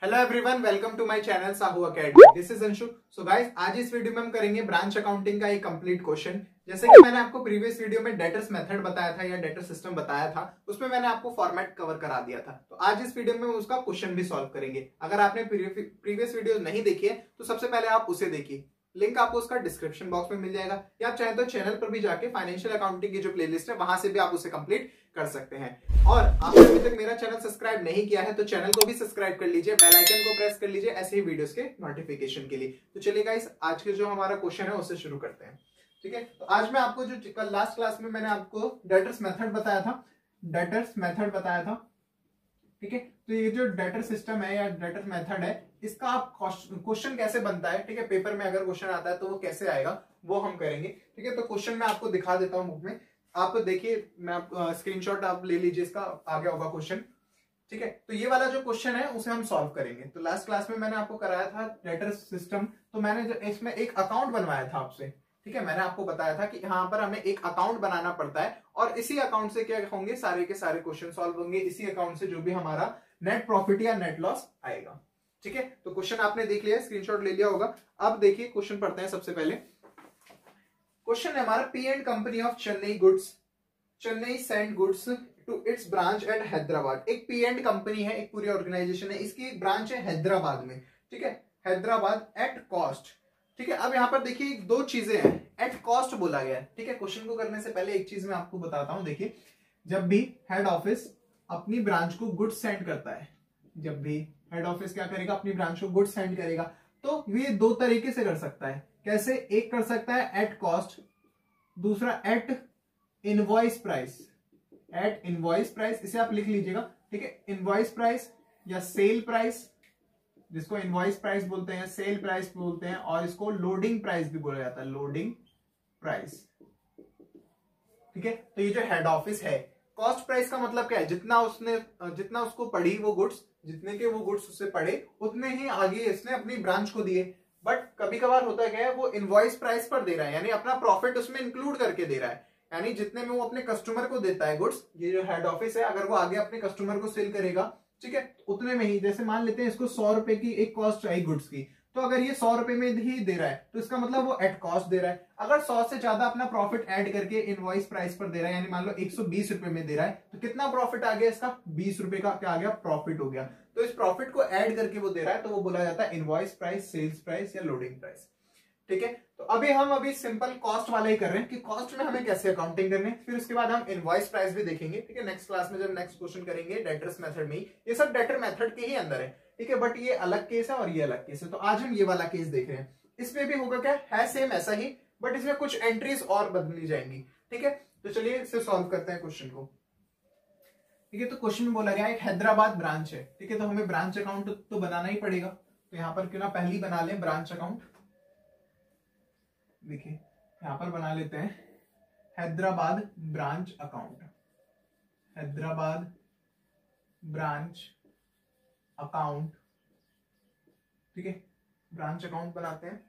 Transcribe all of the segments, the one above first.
Hello everyone, welcome to my channel Sahu academy. This is Anshu. So guys, आज इस video में हम करेंगे ब्रांच अकाउंटिंग का एक कंप्लीट क्वेश्चन। जैसे कि मैंने आपको प्रीवियस वीडियो में डेटर्स मेथड बताया था या डेटर सिस्टम बताया था, उसमें मैंने आपको फॉर्मेट कवर करा दिया था। तो आज इस वीडियो में उसका क्वेश्चन भी सॉल्व करेंगे। अगर आपने प्रीवियस वीडियो नहीं देखी है तो सबसे पहले आप उसे देखिए, लिंक आपको उसका डिस्क्रिप्शन बॉक्स में मिल जाएगा, या आप चाहे तो चैनल पर भी जाके फाइनेंशियल अकाउंटिंग की जो प्लेलिस्ट है वहां से भी आप उसे कंप्लीट कर सकते हैं। और आपने अभी तक मेरा चैनल सब्सक्राइब नहीं किया है तो चैनल को भी सब्सक्राइब कर लीजिए, बेल आइकन को प्रेस कर लीजिए ऐसे ही वीडियोस के नोटिफिकेशन के लिए। तो चलिए गाइस, आज के जो हमारा क्वेश्चन है उससे शुरू करते हैं। ठीक है, तो आज मैं आपको जो कल लास्ट क्लास में मैंने आपको डेटर्स मेथड बताया था, ठीक है। तो ये जो डेटर सिस्टम है या डेटर मेथड है, इसका आप क्वेश्चन कैसे बनता है, ठीक है, पेपर में अगर क्वेश्चन आता है तो वो कैसे आएगा वो हम करेंगे। ठीक है, तो क्वेश्चन मैं आपको दिखा देता हूं बुक में, आप देखिए, मैं आप स्क्रीनशॉट आप ले लीजिए, इसका आ गया होगा क्वेश्चन। ठीक है, तो ये वाला जो क्वेश्चन है उसे हम सॉल्व करेंगे। तो लास्ट क्लास में मैंने आपको कराया था डेटर सिस्टम, तो मैंने इसमें एक अकाउंट बनवाया था आपसे। ठीक है, मैंने आपको बताया था कि यहाँ पर हमें एक अकाउंट बनाना पड़ता है और इसी अकाउंट से क्या होंगे, सारे के सारे क्वेश्चन सॉल्व होंगे। इसी अकाउंट से जो भी हमारा नेट प्रॉफिट या नेट लॉस आएगा। ठीक है, तो क्वेश्चन आपने देख लिया, स्क्रीनशॉट ले लिया होगा। अब देखिए क्वेश्चन पढ़ते हैं। सबसे पहले क्वेश्चन है हमारा, P and company of Chennai send goods to its branch at Hyderabad. एक पी एंड कंपनी है, एक पूरी ऑर्गेनाइजेशन है, इसकी एक ब्रांच है हैदराबाद में। ठीक है, हैदराबाद एट कॉस्ट। ठीक है, अब यहां पर देखिए दो चीजें हैं, एट कॉस्ट बोला गया है। ठीक है, क्वेश्चन को करने से पहले एक चीज मैं आपको बताता हूं। देखिए, जब भी हेड ऑफिस अपनी ब्रांच को गुड्स सेंड करता है, जब भी हेड ऑफिस क्या करेगा, अपनी ब्रांच को गुड्स सेंड करेगा, तो ये दो तरीके से कर सकता है। कैसे? एक कर सकता है एट कॉस्ट, दूसरा at invoice price. At invoice price, इसे आप लिख लीजिएगा। ठीक है, इनवॉइस प्राइस या सेल प्राइस, जिसको इनवॉइस प्राइस बोलते हैं, सेल प्राइस बोलते हैं, और इसको लोडिंग प्राइस भी बोला जाता है, लोडिंग प्राइस। ठीक है, तो ये जो हेड ऑफिस है, कॉस्ट प्राइस का मतलब क्या है, जितना उसको पड़ी वो गुड्स, जितने के वो गुड्स उससे पड़े उतने ही आगे इसने अपनी ब्रांच को दिए। बट कभी कभार होता क्या है, वो इनवॉइस प्राइस पर दे रहा है, यानी अपना प्रॉफिट उसमें इंक्लूड करके दे रहा है, यानी जितने में वो अपने कस्टमर को देता है गुड्स, ये जो हेड ऑफिस है, अगर वो आगे अपने कस्टमर को सेल करेगा, ठीक है, उतने में ही, जैसे मान लेते हैं इसको 100 रुपए की एक कॉस्ट आई गुड्स की, तो अगर ये 100 रुपए में ही दे रहा है तो इसका मतलब वो एट कॉस्ट दे रहा है। अगर 100 से ज्यादा अपना प्रॉफिट ऐड करके इनवॉइस प्राइस पर दे रहा है, यानी मान लो 120 रुपए में दे रहा है, तो कितना प्रॉफिट आ गया इसका, 20 रुपए का क्या आ गया, प्रॉफिट हो गया। तो इस प्रॉफिट को ऐड करके वो दे रहा है, तो वो बोला जाता है इनवॉइस प्राइस, सेल्स प्राइस या लोडिंग प्राइस। ठीक है, तो हम सिंपल कॉस्ट वाला ही कर रहे हैं कि कॉस्ट में हमें कैसे अकाउंटिंग करनी है, फिर उसके बाद हम इनवॉइस प्राइस भी देखेंगे। ठीक है, नेक्स्ट क्लास में जब नेक्स्ट क्वेश्चन करेंगे डेटर्स मेथड में ही, ये सब डेटर मेथड के ही अंदर है। ठीक है, बट ये अलग केस है और ये अलग केस है, तो आज हम ये वाला केस देख रहे हैं। इसमें भी होगा क्या है, सेम ऐसा ही, बट इसमें कुछ एंट्रीज और बदली जाएंगी। ठीक है, तो चलिए इसे सॉल्व करते हैं क्वेश्चन को। ठीक है, तो क्वेश्चन में बोला गया एक हैदराबाद ब्रांच है। ठीक है, तो हमें ब्रांच अकाउंट तो बनाना ही पड़ेगा, तो यहाँ पर क्यों ना पहली बना लें ब्रांच अकाउंट। देखिए यहां पर बना लेते हैं Hyderabad branch account, Hyderabad branch account. ठीक है, ब्रांच अकाउंट बनाते हैं।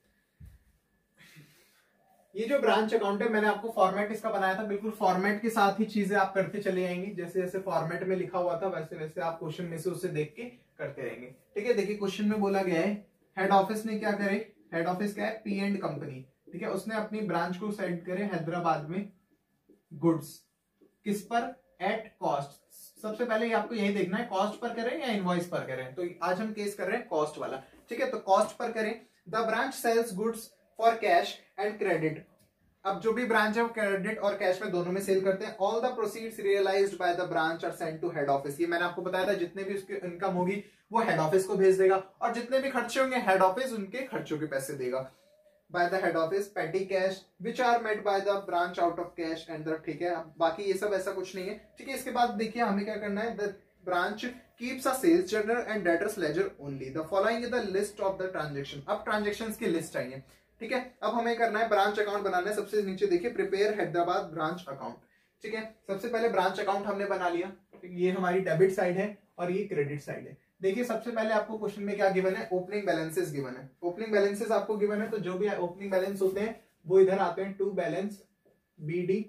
ये जो ब्रांच अकाउंट है, मैंने आपको फॉर्मेट इसका बनाया था, बिल्कुल फॉर्मेट के साथ ही चीजें आप करते चले जाएंगे, जैसे जैसे फॉर्मेट में लिखा हुआ था वैसे वैसे आप क्वेश्चन में से उसे देख के करते रहेंगे। ठीक है, देखिए क्वेश्चन में बोला गया है हेड ऑफिस ने क्या करे, हेड ऑफिस क्या है, पी एंड कंपनी। ठीक है, उसने अपनी ब्रांच को सेंड करे हैदराबाद में गुड्स, किस पर, एट कॉस्ट। सबसे पहले आपको यही देखना है कॉस्ट पर करें या इनवॉइस पर करें, तो आज हम केस कर रहे हैं कॉस्ट वाला। ठीक है, तो कॉस्ट पर करें। The branch sells goods for cash and credit. अब जो भी ब्रांच है वो क्रेडिट और कैश में दोनों में सेल करते हैं। All the proceeds realised by the branch are sent to head office. ये मैंने आपको बताया था, जितने भी उसकी इनकम होगी वो हेड ऑफिस को भेज देगा, और जितने भी खर्चे होंगे हेड ऑफिस उनके खर्चों के पैसे देगा। By the head office petty cash which are made by the branch out of cash and the. ठीक है, बाकी ये सब ऐसा कुछ नहीं है। ठीक है, इसके बाद देखिए हमें क्या करना है, the branch keeps a sales journal and debtors ledger only. The following is the list of the transaction. अब ट्रांजेक्शन की लिस्ट चाहिए। ठीक है, अब हमें करना है ब्रांच अकाउंट बनाना है। सबसे नीचे देखिए प्रिपेयर हैदराबाद ब्रांच अकाउंट। ठीक है, सबसे पहले ब्रांच अकाउंट हमने बना लिया। ये हमारी डेबिट साइड है और ये क्रेडिट साइड है। देखिए सबसे पहले आपको क्वेश्चन में क्या गिवन है, ओपनिंग बैलेंसेस गिवन है। ओपनिंग बैलेंसेस आपको गिवन है, तो जो भी ओपनिंग बैलेंस होते हैं वो इधर आते हैं to balance BD,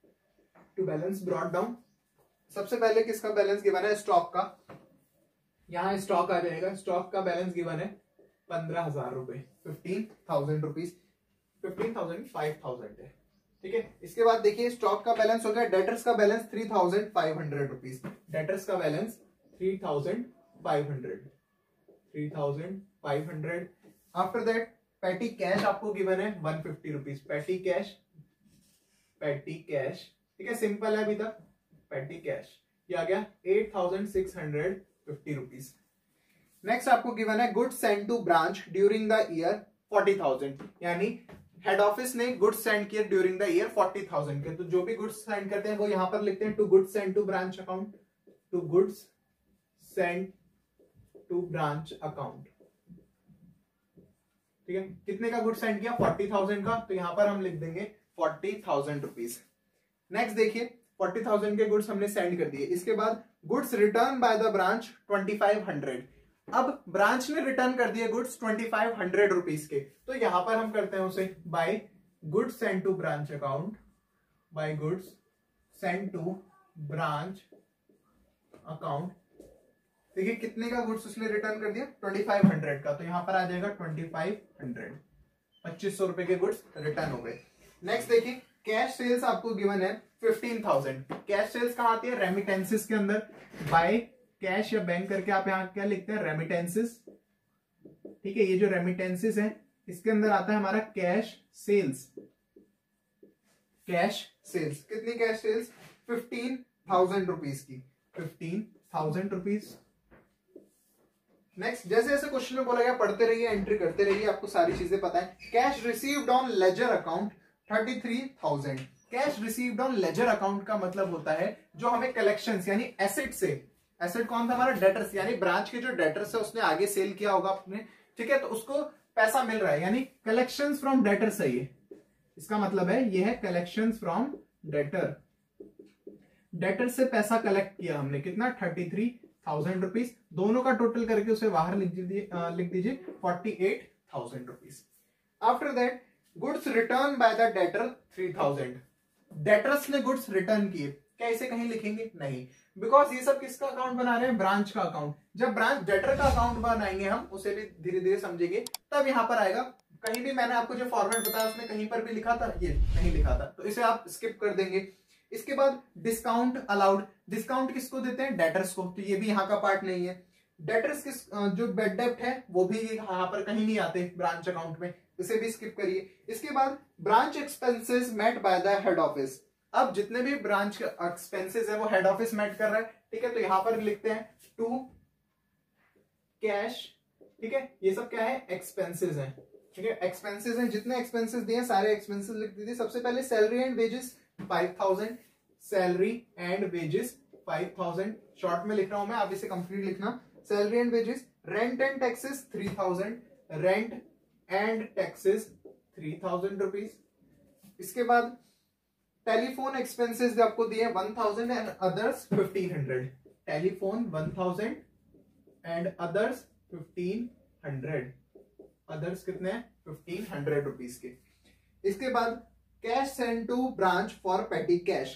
to balance brought down. सबसे पहले किसका बैलेंस गिवन है, स्टॉक का। यहाँ स्टॉक आ जाएगा, स्टॉक का बैलेंस गिवन है 15,000 रुपए, 15,000 रुपीज, 15,000 5,000 है, ठीक है। इसके बाद देखिए स्टॉक का बैलेंस हो गया, डेटर्स का बैलेंस 3,500 रुपीज, डेटर्स का balance 3,500, 3,500। After that petty cash आपको गिवन है 150 rupees, petty cash, petty cash, ठीक है, सिंपल है अभी तक। पैटी कैश ये आ गया 8,650 रुपीज। नेक्स्ट आपको गिवन है goods send to branch during the year 40,000, यानी हेड ऑफिस ने गुड्स सेंड किए ड्यूरिंग द ईयर 40,000 के, तो जो भी गुड्स सेंड करते हैं वो यहां पर लिखते हैं to goods send to branch account, to goods send to branch account, ठीक है। कितने का गुड्स सेंड किया? 40,000 का, तो यहां पर हम लिख देंगे 40,000 रुपीज। नेक्स्ट देखिए 40,000 के गुड्स हमने सेंड कर दिए। इसके बाद goods return by the branch 2,500, अब ब्रांच ने रिटर्न कर दिए गुड्स 2,500 रुपीज के, तो यहां पर हम करते हैं उसे by goods send to branch account, by goods send to branch account. देखिए कितने का गुड्स उसने रिटर्न कर दिया? 2,500 का, तो यहां पर आ जाएगा 2,500, 2,500 रुपए के गुड्स रिटर्न हो गए। नेक्स्ट देखिए कैश सेल्स आपको गिवन है 15,000, कैश सेल्स कहां आती है? रेमिटेंसेस के अंदर, बाय कैश या बैंक करके आप यहां क्या लिखते हैं? रेमिटेंसेस, ठीक है। ये जो रेमिटेंसेस है इसके अंदर आता है हमारा कैश सेल्स, कैश सेल्स। कितनी कैश सेल्स? 15,000 रुपीज की, 15,000 रुपीज। नेक्स्ट जैसे जैसे क्वेश्चन में बोला गया पढ़ते रहिए, एंट्री करते रहिए, आपको सारी चीजें पता है। Cash received on ledger account 33,000, cash received on ledger account का मतलब होता है जो हमें कलेक्शंस यानी एसेट से, एसेट कौन था हमारा? डेटर्स, यानी ब्रांच के जो डेटर्स है उसने आगे सेल किया होगा अपने, ठीक है, तो उसको पैसा मिल रहा है, यानी कलेक्शंस फ्रॉम डेटर्स है ये, इसका मतलब है ये है कलेक्शंस फ्रॉम डेटर, डेटर से पैसा कलेक्ट किया हमने, कितना? 33,000 रुपीज। दोनों का टोटल करके उसे बाहर लिख दीजिए 48,000 rupees. After that goods return by the debtor 3,000, debtors ने गुड्स रिटर्न किए, क्या इसे कहीं लिखेंगे? नहीं, बिकॉज ये सब किसका अकाउंट बना रहे हैं? ब्रांच का अकाउंट। जब ब्रांच डेटर का अकाउंट बनाएंगे हम, उसे भी धीरे धीरे समझेंगे, तब यहां पर आएगा। कहीं भी मैंने आपको जो फॉर्मेट बताया उसमें कहीं पर भी लिखा था? ये नहीं लिखा था, तो इसे आप स्किप कर देंगे। इसके बाद डिस्काउंट अलाउड, डिस्काउंट किसको देते हैं? डेटर्स को, तो ये भी यहाँ का पार्ट नहीं है। डेटर्स किस, जो बेड डेप्ट है वो भी यहाँ पर कहीं नहीं आते ब्रांच अकाउंट में, इसे भी स्किप करिए। इसके बाद branch expenses met by the head office, अब जितने भी ब्रांच एक्सपेंसेस है वो हेड ऑफिस मेट कर रहा है, ठीक है, तो यहां पर लिखते हैं टू कैश, ठीक है। ये सब क्या है? एक्सपेंसेस है, ठीक है, एक्सपेंसेस है। जितने एक्सपेंसेस दिए सारे एक्सपेंसेस लिख दीजिए। सबसे पहले salary and wages 5,000, salary and wages 5,000, short में लिख रहा हूं मैं, आप इसे कंप्लीट लिखना। Salary and wages, rent and taxes 3,000, rent and taxes 3,000 rupees. इसके बाद टेलीफोन एक्सपेंसेस आपको दिए 1,000 and others 1,500, telephone 1,000 and others 1,500, others कितने हैं? 1,500 रुपीज के। इसके बाद cash send to branch for petty cash,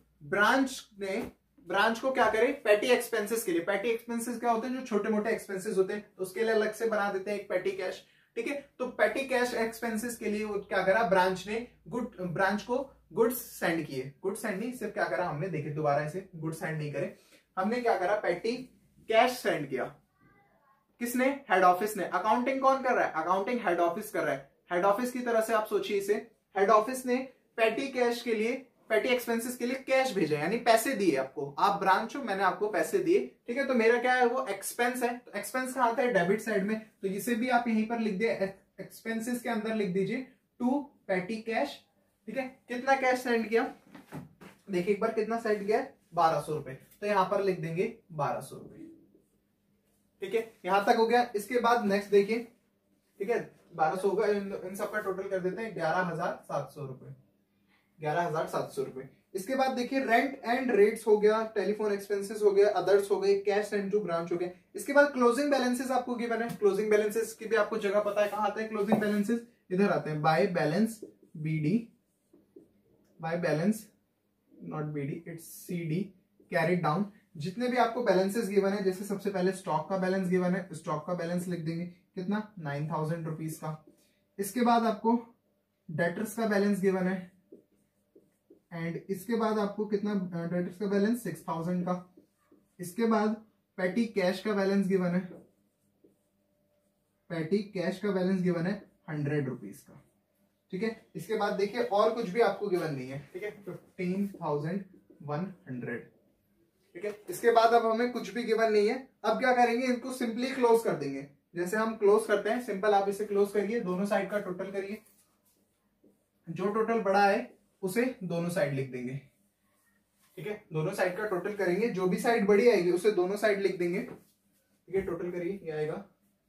branch को क्या करे? पेटी एक्सपेंसेस के लिए। पेटी एक्सपेंसेस क्या होते हैं? जो छोटे मोटे एक्सपेंसेस होते हैं, तो उसके लिए अलग से बना देते हैं एक पेटी कैश, ठीक है। तो पेटी कैश एक्सपेंसेस के लिए क्या करा? ब्रांच ने ब्रांच को गुड्स सेंड किए, गुड्स सेंड नहीं, सिर्फ क्या करा हमने, देखिए दोबारा इसे गुड्स सेंड नहीं करे, हमने क्या करा? पेटी कैश सेंड किया। किसने? हेड ऑफिस ने। अकाउंटिंग कौन कर रहा है? अकाउंटिंग हेड ऑफिस कर रहा है। हेड ऑफिस की तरह से आप सोचिए इसे, हेड ऑफिस ने पेटी कैश के लिए, पेटी एक्सपेंसेस के लिए कैश भेजा, यानी पैसे दिए आपको। आप ब्रांच हो, मैंने आपको पैसे दिए, ठीक है, तो मेरा क्या है? वो एक्सपेंस है। तो एक्सपेंस कहां आता है? डेबिट साइड में, तो इसे भी आप यहीं पर लिख दिए, एक्सपेंसेस के अंदर लिख दीजिए टू पेटी कैश, ठीक है। कितना कैश सेंड किया? देखिए एक बार कितना सेंड किया? 1,200 रुपए, तो यहां पर लिख देंगे 1,200 रुपए, ठीक है। यहां तक हो गया। इसके बाद नेक्स्ट देखिए, ठीक है, 1,200 होगा, इन सबका टोटल कर देते हैं 11,700 रुपए, 11,700 रुपए। इसके बाद देखिए रेंट एंड रेट्स हो गया, टेलीफोन एक्सपेंसेस हो गया, अदर्स हो गए, कैश सेंड टू ब्रांच हो गया। इसके बाद क्लोजिंग बैलेंसेस आपको गिवन है। क्लोजिंग बैलेंसेस की भी आपको जगह पता है, कहां आते हैं क्लोजिंग बैलेंसेस? इधर आते हैं, by balance BD, by balance not BD, it's CD, carry down. जितने भी आपको बैलेंसेस गिवन है, जैसे सबसे पहले स्टॉक का बैलेंस गिवन है, स्टॉक का बैलेंस लिख देंगे कितना 9,000 रुपीज का। इसके बाद आपको डेटर्स का बैलेंस गिवन है एंड इसके बाद आपको कितना डेटर्स का बैलेंस 6,000 का। इसके बाद पेटी कैश का बैलेंस गिवन है, पेटी कैश का बैलेंस गिवन है 100 रुपीज का। ठीक है, इसके बाद देखिए और कुछ भी आपको गिवन नहीं है। ठीक है, 15,100। ठीक है, इसके बाद अब हमें कुछ भी गिवन नहीं है। अब क्या करेंगे, इनको सिंपली क्लोज कर देंगे। जैसे हम क्लोज करते हैं, सिंपल आप इसे क्लोज करिए, दोनों साइड का टोटल करिए, जो टोटल बड़ा है उसे दोनों साइड लिख देंगे। ठीक है, दोनों साइड का टोटल करेंगे, जो भी साइड बड़ी आएगी उसे दोनों साइड लिख देंगे। ठीक है, टोटल करिए, ये आएगा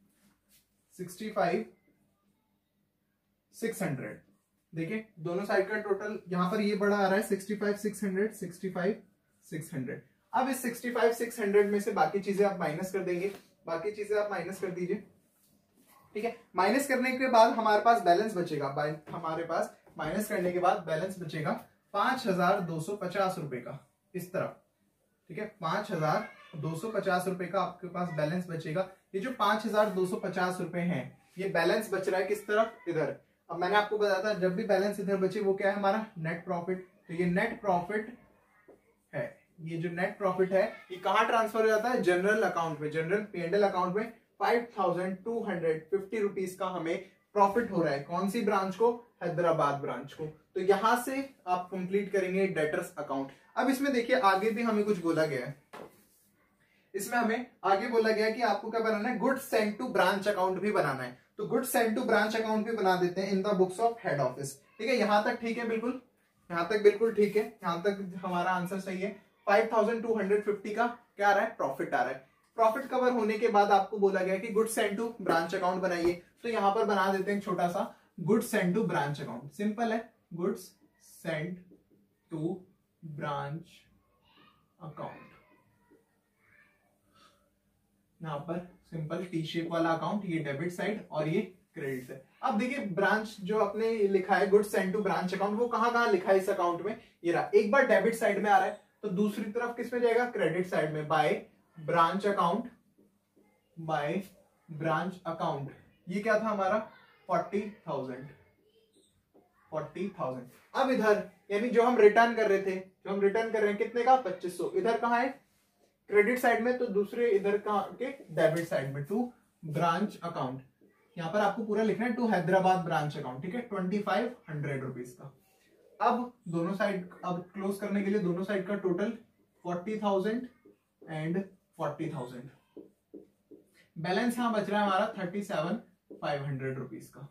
65,600। देखिए दोनों साइड का टोटल यहां पर ये बड़ा आ रहा है 65,600, 65,600। अब इस 65,600 में से बाकी चीजें आप माइनस कर देंगे, बाकी चीजें आप माइनस कर दीजिए। ठीक है, माइनस करने के बाद हमारे पास बैलेंस बचेगा, हमारे पास माइनस करने के बाद बैलेंस बचेगा 5,250 रुपए का इस तरफ। ठीक है, 5,250 रुपए का आपके पास बैलेंस बचेगा। ये जो 5,250 रुपए हैं, ये बैलेंस बच रहा है किस तरफ, इधर। अब मैंने आपको बताया था जब भी बैलेंस इधर बचे वो क्या है, हमारा नेट प्रॉफिट। तो ये नेट प्रॉफिट है, ये जो नेट प्रॉफिट है ये कहां ट्रांसफर हो जाता है, जनरल अकाउंट में, जनरल P&L अकाउंट में। 5,250 रुपीज का हमें प्रॉफिट हो रहा है। कौन सी ब्रांच को, हैदराबाद ब्रांच को। तो यहां से आप कंप्लीट करेंगे डेटर्स अकाउंट। अब इसमें देखिए आगे भी हमें कुछ बोला गया है, इसमें हमें आगे बोला गया है कि आपको क्या बनाना है, goods send to branch account भी बनाना है। तो goods send to branch account भी बना देते हैं in the books of head office. ठीक है, यहां तक ठीक है, बिल्कुल यहां तक बिल्कुल ठीक है, यहां तक हमारा आंसर सही है। 5,250 का क्या आ रहा है, प्रॉफिट आ रहा है। प्रॉफिट कवर होने के बाद आपको बोला गया कि goods send to branch account बनाइए। तो यहां पर बना देते हैं छोटा सा goods send to branch account. Simple है, goods send to branch account. यहां पर सिंपल टी शेप वाला अकाउंट, ये डेबिट साइड और ये क्रेडिट साइड। अब देखिए ब्रांच जो अपने लिखा है goods send to branch account, वो कहां लिखा है इस अकाउंट में, ये रहा। एक बार डेबिट साइड में आ रहा है तो दूसरी तरफ किस में जाएगा, क्रेडिट साइड में, by branch account, by branch account. ये क्या था हमारा 40,000। अब इधर यानी जो हम रिटर्न कर रहे थे, जो हम रिटर्न कर रहे हैं कितने का, 2500। इधर कहां है, क्रेडिट साइड में, तो दूसरे इधर का के डेबिट साइड में, टू ब्रांच अकाउंट। यहां पर आपको पूरा लिखना है टू हैदराबाद ब्रांच अकाउंट। ठीक है, 2,500 रुपीज का। अब दोनों साइड, अब क्लोज करने के लिए दोनों साइड का टोटल 40,000 एंड 40,000। बैलेंस यहां बच रहा है हमारा 37,500 रुपीज का,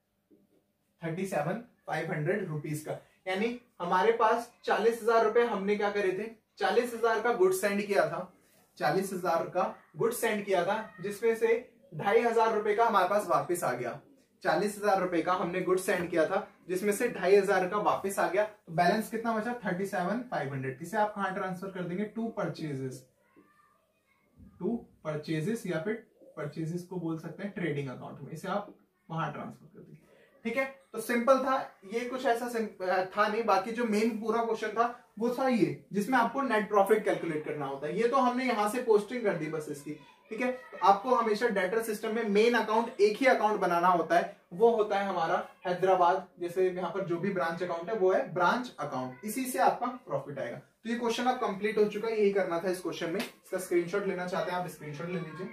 37,500 रुपीज का। यानी हमारे पास 40,000 रुपए हमने क्या करे थे, 40,000 का गुड्स सेंड किया था, 40,000 का गुड्स सेंड किया था, जिसमें से 2,500 रुपए का हमारे पास वापस आ गया। 40,000 रुपए का हमने गुड्स सेंड किया था, जिसमें से 2,500 का वापस आ गया। तो बैलेंस कितना बचा, 37,500। इसे आप कहां ट्रांसफर कर देंगे, टू परचेजेस या फिर परचेजेस को बोल सकते हैं ट्रेडिंग अकाउंट में, इसे आप वहां ट्रांसफर कर देंगे। ठीक है, तो सिंपल था ये, कुछ ऐसा था नहीं। बाकी जो मेन पूरा क्वेश्चन था वो था ये, जिसमें आपको नेट प्रॉफिट कैलकुलेट करना होता है। ये तो हमने यहां से पोस्टिंग कर दी बस इसकी। ठीक है, तो आपको हमेशा डेटर सिस्टम में मेन अकाउंट एक ही अकाउंट बनाना होता है, वो होता है हमारा हैदराबाद। जैसे यहाँ पर जो भी ब्रांच अकाउंट है वो है ब्रांच अकाउंट, इसी से आपका प्रॉफिट आएगा। तो ये क्वेश्चन अब कंप्लीट हो चुका है, यही करना था इस क्वेश्चन में। इसका स्क्रीनशॉट लेना चाहते हैं आप, स्क्रीनशॉट ले लीजिए।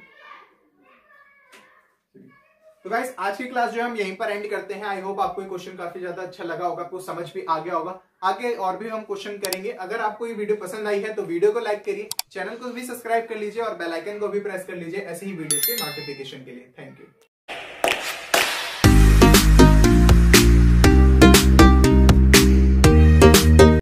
तो गाइस आज की क्लास जो हम यहीं पर एंड करते हैं। आई होप आपको ये क्वेश्चन काफी ज्यादा अच्छा लगा होगा, आपको समझ भी आ गया होगा। आगे और भी हम क्वेश्चन करेंगे। अगर आपको ये वीडियो पसंद आई है तो वीडियो को लाइक करिए, चैनल को भी सब्सक्राइब कर लीजिए और बेल आइकन को भी प्रेस कर लीजिए ऐसे ही वीडियो के नोटिफिकेशन के लिए। Thank you.